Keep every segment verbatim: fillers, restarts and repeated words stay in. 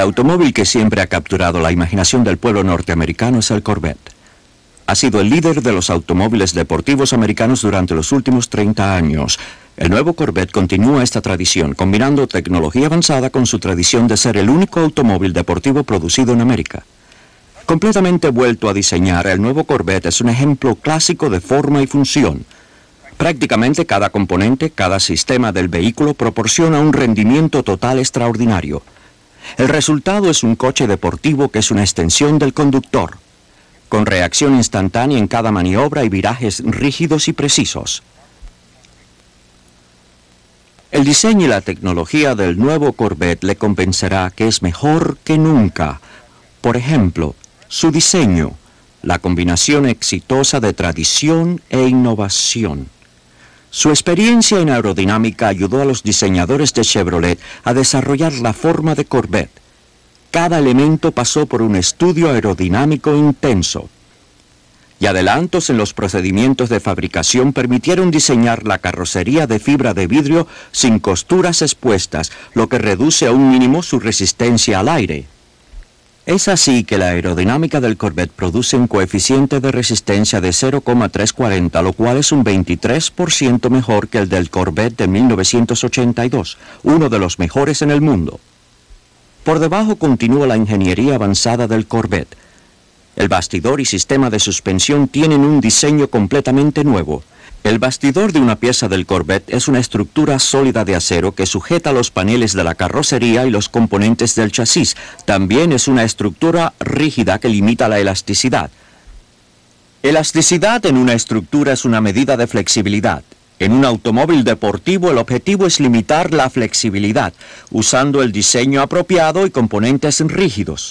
automóvil que siempre ha capturado la imaginación del pueblo norteamericano es el Corvette. Ha sido el líder de los automóviles deportivos americanos durante los últimos treinta años. El nuevo Corvette continúa esta tradición, combinando tecnología avanzada con su tradición de ser el único automóvil deportivo producido en América. Completamente vuelto a diseñar, el nuevo Corvette es un ejemplo clásico de forma y función. Prácticamente cada componente, cada sistema del vehículo proporciona un rendimiento total extraordinario. El resultado es un coche deportivo que es una extensión del conductor, con reacción instantánea en cada maniobra y virajes rígidos y precisos. El diseño y la tecnología del nuevo Corvette le convencerá que es mejor que nunca. Por ejemplo, su diseño, la combinación exitosa de tradición e innovación. Su experiencia en aerodinámica ayudó a los diseñadores de Chevrolet a desarrollar la forma de Corvette. Cada elemento pasó por un estudio aerodinámico intenso. Y adelantos en los procedimientos de fabricación permitieron diseñar la carrocería de fibra de vidrio sin costuras expuestas, lo que reduce a un mínimo su resistencia al aire. Es así que la aerodinámica del Corvette produce un coeficiente de resistencia de cero coma trescientos cuarenta, lo cual es un veintitrés por ciento mejor que el del Corvette de mil novecientos ochenta y dos, uno de los mejores en el mundo. Por debajo continúa la ingeniería avanzada del Corvette. El bastidor y sistema de suspensión tienen un diseño completamente nuevo. El bastidor de una pieza del Corvette es una estructura sólida de acero que sujeta los paneles de la carrocería y los componentes del chasis. También es una estructura rígida que limita la elasticidad. Elasticidad en una estructura es una medida de flexibilidad. En un automóvil deportivo el objetivo es limitar la flexibilidad, usando el diseño apropiado y componentes rígidos.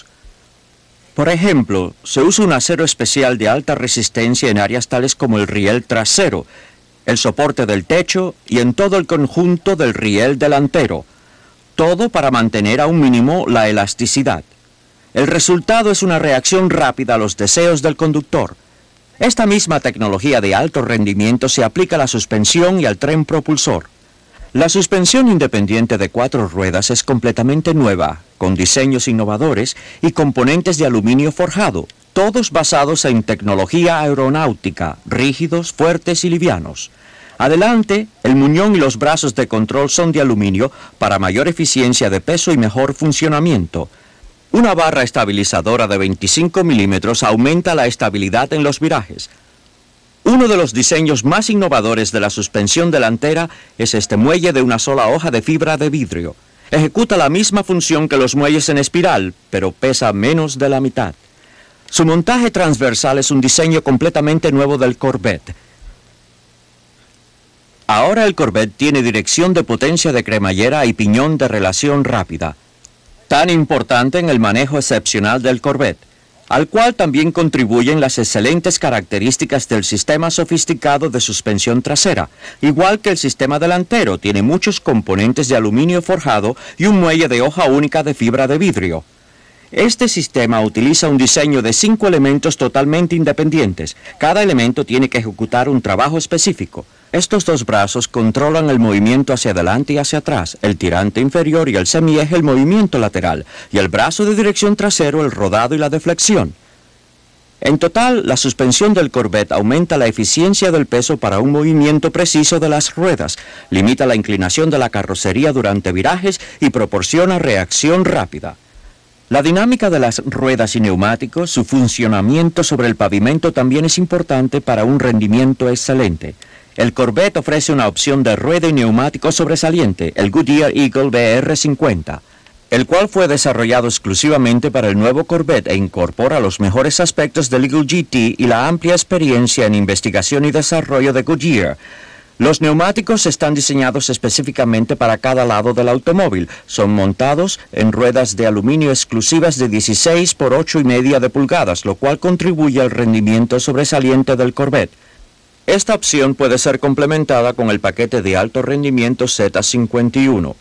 Por ejemplo, se usa un acero especial de alta resistencia en áreas tales como el riel trasero, el soporte del techo y en todo el conjunto del riel delantero. Todo para mantener a un mínimo la elasticidad. El resultado es una reacción rápida a los deseos del conductor. Esta misma tecnología de alto rendimiento se aplica a la suspensión y al tren propulsor. La suspensión independiente de cuatro ruedas es completamente nueva, con diseños innovadores y componentes de aluminio forjado, todos basados en tecnología aeronáutica, rígidos, fuertes y livianos. Adelante, el muñón y los brazos de control son de aluminio para mayor eficiencia de peso y mejor funcionamiento. Una barra estabilizadora de veinticinco milímetros aumenta la estabilidad en los virajes. Uno de los diseños más innovadores de la suspensión delantera es este muelle de una sola hoja de fibra de vidrio. Ejecuta la misma función que los muelles en espiral, pero pesa menos de la mitad. Su montaje transversal es un diseño completamente nuevo del Corvette. Ahora el Corvette tiene dirección de potencia de cremallera y piñón de relación rápida, tan importante en el manejo excepcional del Corvette, al cual también contribuyen las excelentes características del sistema sofisticado de suspensión trasera. Igual que el sistema delantero, tiene muchos componentes de aluminio forjado y un muelle de hoja única de fibra de vidrio. Este sistema utiliza un diseño de cinco elementos totalmente independientes. Cada elemento tiene que ejecutar un trabajo específico. Estos dos brazos controlan el movimiento hacia adelante y hacia atrás, el tirante inferior y el semieje el movimiento lateral, y el brazo de dirección trasero el rodado y la deflexión. En total, la suspensión del Corvette aumenta la eficiencia del peso para un movimiento preciso de las ruedas, limita la inclinación de la carrocería durante virajes y proporciona reacción rápida. La dinámica de las ruedas y neumáticos, su funcionamiento sobre el pavimento también es importante para un rendimiento excelente. El Corvette ofrece una opción de rueda y neumático sobresaliente, el Goodyear Eagle B R cincuenta, el cual fue desarrollado exclusivamente para el nuevo Corvette e incorpora los mejores aspectos del Eagle G T y la amplia experiencia en investigación y desarrollo de Goodyear. Los neumáticos están diseñados específicamente para cada lado del automóvil. Son montados en ruedas de aluminio exclusivas de dieciséis por ocho y media de pulgadas, lo cual contribuye al rendimiento sobresaliente del Corvette. Esta opción puede ser complementada con el paquete de alto rendimiento Z cincuenta y uno.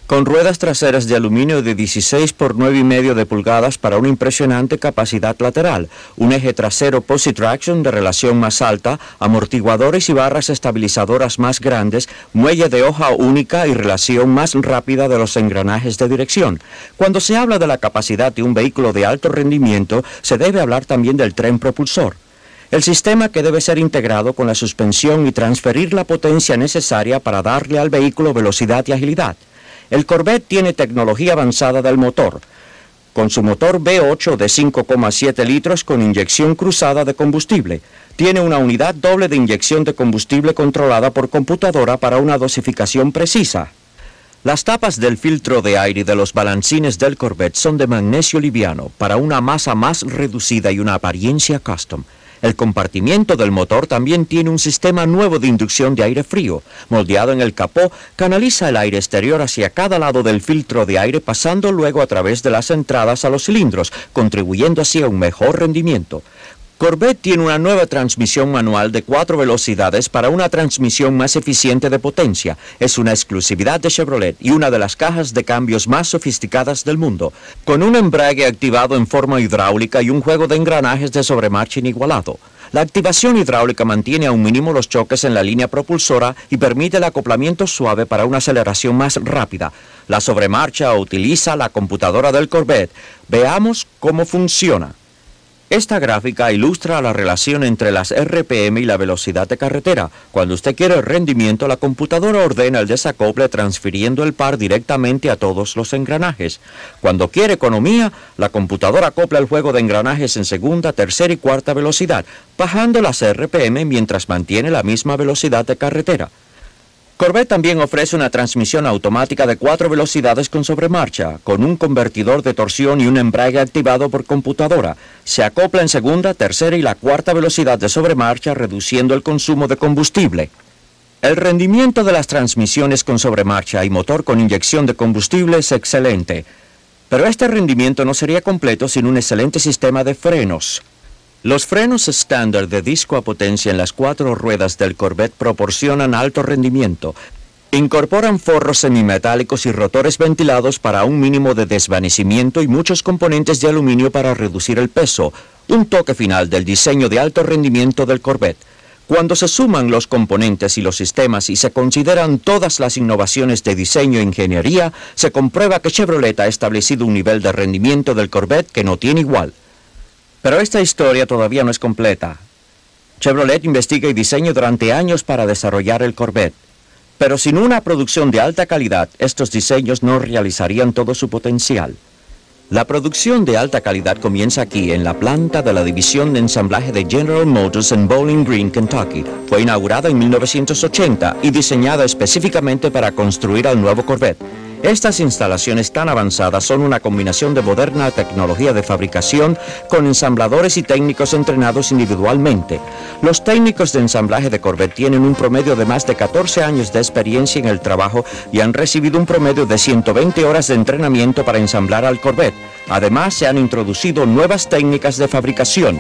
con ruedas traseras de aluminio de dieciséis por nueve y medio de pulgadas para una impresionante capacidad lateral, un eje trasero posi-traction de relación más alta, amortiguadores y barras estabilizadoras más grandes, muelle de hoja única y relación más rápida de los engranajes de dirección. Cuando se habla de la capacidad de un vehículo de alto rendimiento, se debe hablar también del tren propulsor. El sistema que debe ser integrado con la suspensión y transferir la potencia necesaria para darle al vehículo velocidad y agilidad. El Corvette tiene tecnología avanzada del motor, con su motor V ocho de cinco coma siete litros con inyección cruzada de combustible. Tiene una unidad doble de inyección de combustible controlada por computadora para una dosificación precisa. Las tapas del filtro de aire y de los balancines del Corvette son de magnesio liviano para una masa más reducida y una apariencia custom. El compartimiento del motor también tiene un sistema nuevo de inducción de aire frío. Moldeado en el capó, canaliza el aire exterior hacia cada lado del filtro de aire, pasando luego a través de las entradas a los cilindros, contribuyendo así a un mejor rendimiento. Corvette tiene una nueva transmisión manual de cuatro velocidades para una transmisión más eficiente de potencia. Es una exclusividad de Chevrolet y una de las cajas de cambios más sofisticadas del mundo, con un embrague activado en forma hidráulica y un juego de engranajes de sobremarcha inigualado. La activación hidráulica mantiene a un mínimo los choques en la línea propulsora y permite el acoplamiento suave para una aceleración más rápida. La sobremarcha utiliza la computadora del Corvette. Veamos cómo funciona. Esta gráfica ilustra la relación entre las R P M y la velocidad de carretera. Cuando usted quiere rendimiento, la computadora ordena el desacople transfiriendo el par directamente a todos los engranajes. Cuando quiere economía, la computadora acopla el juego de engranajes en segunda, tercera y cuarta velocidad, bajando las R P M mientras mantiene la misma velocidad de carretera. Corvette también ofrece una transmisión automática de cuatro velocidades con sobremarcha, con un convertidor de torsión y un embrague activado por computadora. Se acopla en segunda, tercera y la cuarta velocidad de sobremarcha, reduciendo el consumo de combustible. El rendimiento de las transmisiones con sobremarcha y motor con inyección de combustible es excelente, pero este rendimiento no sería completo sin un excelente sistema de frenos. Los frenos estándar de disco a potencia en las cuatro ruedas del Corvette proporcionan alto rendimiento. Incorporan forros semimetálicos y rotores ventilados para un mínimo de desvanecimiento y muchos componentes de aluminio para reducir el peso, un toque final del diseño de alto rendimiento del Corvette. Cuando se suman los componentes y los sistemas y se consideran todas las innovaciones de diseño e ingeniería, se comprueba que Chevrolet ha establecido un nivel de rendimiento del Corvette que no tiene igual. Pero esta historia todavía no es completa. Chevrolet investiga y diseña durante años para desarrollar el Corvette. Pero sin una producción de alta calidad, estos diseños no realizarían todo su potencial. La producción de alta calidad comienza aquí, en la planta de la división de ensamblaje de General Motors en Bowling Green, Kentucky. Fue inaugurada en mil novecientos ochenta y diseñada específicamente para construir el nuevo Corvette. Estas instalaciones tan avanzadas son una combinación de moderna tecnología de fabricación con ensambladores y técnicos entrenados individualmente. Los técnicos de ensamblaje de Corvette tienen un promedio de más de catorce años de experiencia en el trabajo y han recibido un promedio de ciento veinte horas de entrenamiento para ensamblar al Corvette. Además, se han introducido nuevas técnicas de fabricación.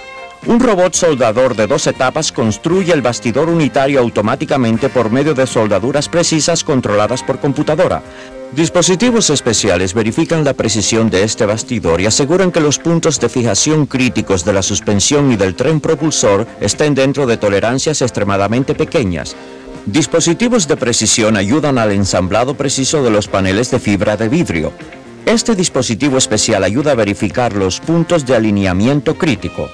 Un robot soldador de dos etapas construye el bastidor unitario automáticamente por medio de soldaduras precisas controladas por computadora. Dispositivos especiales verifican la precisión de este bastidor y aseguran que los puntos de fijación críticos de la suspensión y del tren propulsor estén dentro de tolerancias extremadamente pequeñas. Dispositivos de precisión ayudan al ensamblado preciso de los paneles de fibra de vidrio. Este dispositivo especial ayuda a verificar los puntos de alineamiento crítico.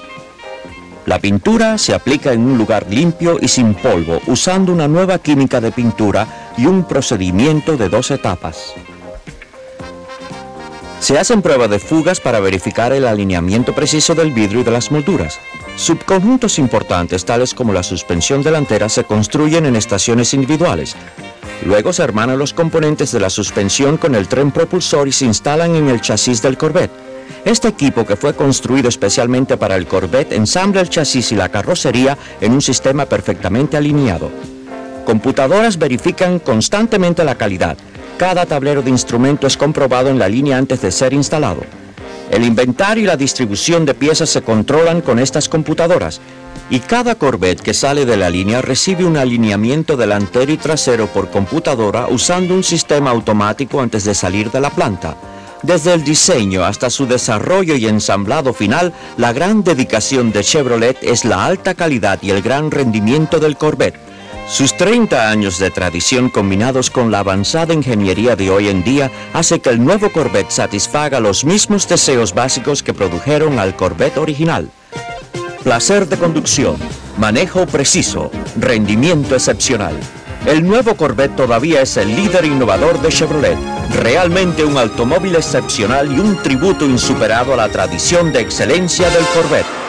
La pintura se aplica en un lugar limpio y sin polvo, usando una nueva química de pintura y un procedimiento de dos etapas. Se hacen pruebas de fugas para verificar el alineamiento preciso del vidrio y de las molduras. Subconjuntos importantes, tales como la suspensión delantera, se construyen en estaciones individuales. Luego se hermanan los componentes de la suspensión con el tren propulsor y se instalan en el chasis del Corvette. Este equipo, que fue construido especialmente para el Corvette, ensambla el chasis y la carrocería en un sistema perfectamente alineado. Computadoras verifican constantemente la calidad. Cada tablero de instrumento es comprobado en la línea antes de ser instalado. El inventario y la distribución de piezas se controlan con estas computadoras, y cada Corvette que sale de la línea recibe un alineamiento delantero y trasero por computadora usando un sistema automático antes de salir de la planta. Desde el diseño hasta su desarrollo y ensamblado final, la gran dedicación de Chevrolet es la alta calidad y el gran rendimiento del Corvette. Sus treinta años de tradición combinados con la avanzada ingeniería de hoy en día hace que el nuevo Corvette satisfaga los mismos deseos básicos que produjeron al Corvette original. Placer de conducción, manejo preciso, rendimiento excepcional. El nuevo Corvette todavía es el líder innovador de Chevrolet, realmente un automóvil excepcional y un tributo insuperado a la tradición de excelencia del Corvette.